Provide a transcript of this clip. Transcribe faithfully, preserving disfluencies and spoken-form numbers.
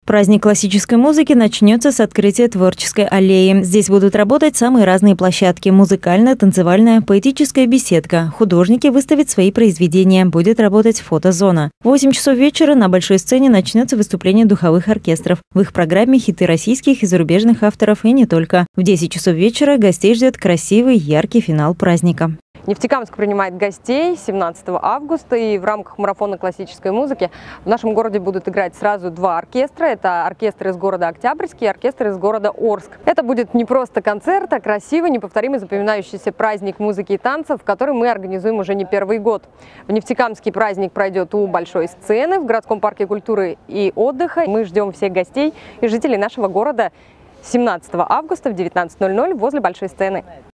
Праздник классической музыки начнется с открытия творческой аллеи. Здесь будут работать самые разные площадки – музыкальная, танцевальная, поэтическая беседка. Художники выставят свои произведения, будет работать фотозона. В восемь часов вечера на большой сцене начнется выступление духовых оркестров. В их программе хиты российских и зарубежных авторов и не только. В десять часов вечера гостей ждет красивый, яркий финал праздника. Нефтекамск принимает гостей семнадцатого августа, и в рамках марафона классической музыки в нашем городе будут играть сразу два оркестра. Это оркестр из города Октябрьский и оркестр из города Орск. Это будет не просто концерт, а красивый, неповторимый, запоминающийся праздник музыки и танцев, который мы организуем уже не первый год. В Нефтекамске праздник пройдет у большой сцены в городском парке культуры и отдыха. Мы ждем всех гостей и жителей нашего города семнадцатого августа в девятнадцать ноль ноль возле большой сцены.